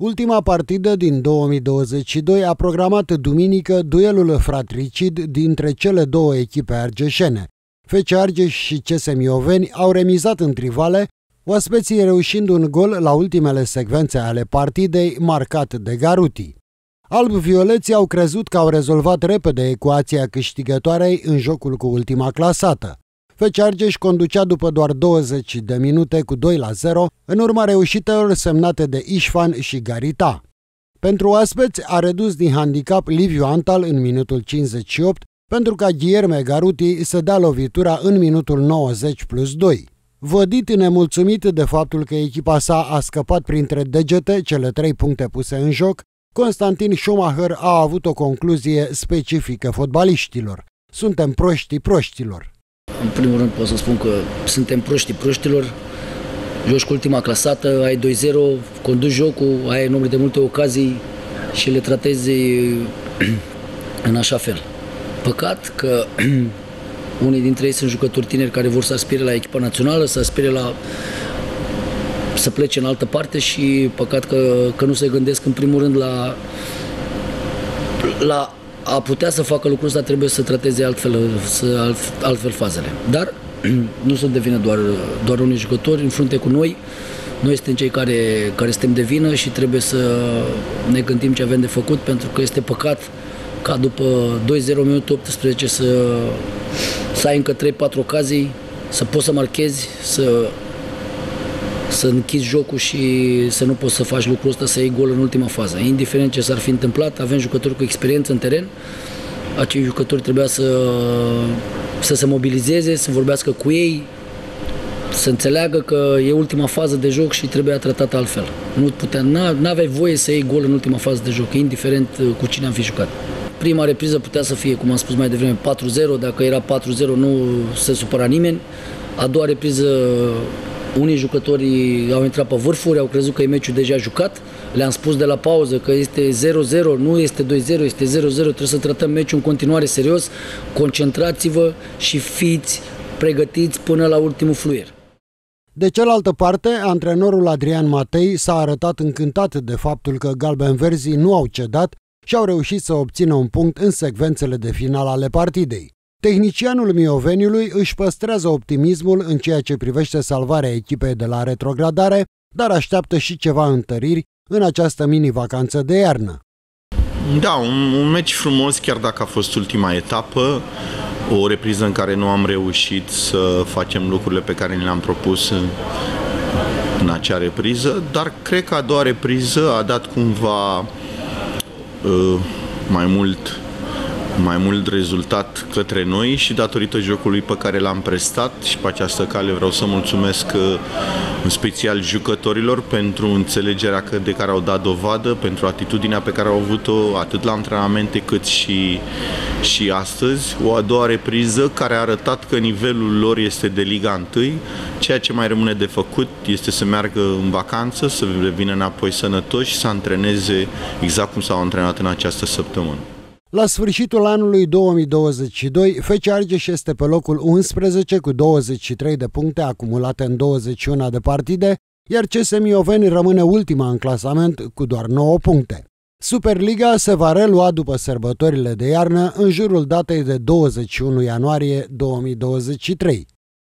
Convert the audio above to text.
Ultima partidă din 2022 a programat duminică duelul fratricid dintre cele două echipe argeșene. FC Argeș și CS Mioveni au remizat în trivale, oaspeții reușind un gol la ultimele secvențe ale partidei, marcat de Garuti. Alb-violeții au crezut că au rezolvat repede ecuația câștigătoarei în jocul cu ultima clasată. FC Argeș conducea după doar 20 de minute cu 2-0, în urma reușitelor semnate de Ișfan și Garita. Pentru oaspeți a redus din handicap Liviu Antal în minutul 58, pentru ca Guilherme Garuti să dea lovitura în minutul 90+2. Vădit nemulțumit de faptul că echipa sa a scăpat printre degete cele 3 puncte puse în joc, Constantin Schumacher a avut o concluzie specifică fotbaliștilor. Suntem proștii proștilor. În primul rând pot să spun că suntem proștii proștilor. Joci cu ultima clasată, ai 2-0, conduci jocul, ai număr de multe ocazii și le tratezi în așa fel. Păcat că unii dintre ei sunt jucători tineri care vor să aspire la echipa națională, să aspire să plece în altă parte și păcat că nu se gândesc în primul rând la a putea să facă lucrul ăsta, trebuie să trateze altfel fazele. Dar nu sunt de vină doar unii jucători în frunte cu noi. Noi suntem cei care suntem de vină și trebuie să ne gândim ce avem de făcut, pentru că este păcat ca după 2-0 minutul 18 să ai încă 3-4 ocazii, să poți să marchezi, să închizi jocul și să nu poți să faci lucrul ăsta, să iei gol în ultima fază. Indiferent ce s-ar fi întâmplat, avem jucători cu experiență în teren, acei jucători trebuia să se mobilizeze, să vorbească cu ei, să înțeleagă că e ultima fază de joc și trebuia tratat altfel. N-aveai voie să iei gol în ultima fază de joc, indiferent cu cine am fi jucat. Prima repriză putea să fie, cum am spus mai devreme, 4-0, dacă era 4-0 nu se supăra nimeni. A doua repriză, unii jucători au intrat pe vârfuri, au crezut că e meciul deja jucat. Le-am spus de la pauză că este 0-0, nu este 2-0, este 0-0, trebuie să tratăm meciul în continuare serios. Concentrați-vă și fiți pregătiți până la ultimul fluier. De cealaltă parte, antrenorul Adrian Matei s-a arătat încântat de faptul că galbenverzii nu au cedat și au reușit să obțină un punct în secvențele de final ale partidei. Tehnicianul Mioveniului își păstrează optimismul în ceea ce privește salvarea echipei de la retrogradare, dar așteaptă și ceva întăriri în această mini-vacanță de iarnă. Da, un meci frumos, chiar dacă a fost ultima etapă, o repriză în care nu am reușit să facem lucrurile pe care ni le-am propus în acea repriză, dar cred că a doua repriză a dat cumva mai mult rezultat către noi și datorită jocului pe care l-am prestat, și pe această cale vreau să mulțumesc în special jucătorilor pentru înțelegerea de care au dat dovadă, pentru atitudinea pe care au avut-o atât la antrenamente cât și astăzi. O a doua repriză care a arătat că nivelul lor este de Liga 1. Ceea ce mai rămâne de făcut este să meargă în vacanță, să revină înapoi sănătoși și să antreneze exact cum s-au antrenat în această săptămână. La sfârșitul anului 2022, FC Argeș este pe locul 11 cu 23 de puncte acumulate în 21 de partide, iar CS Mioveni rămâne ultima în clasament cu doar 9 puncte. Superliga se va relua după sărbătorile de iarnă în jurul datei de 21 ianuarie 2023.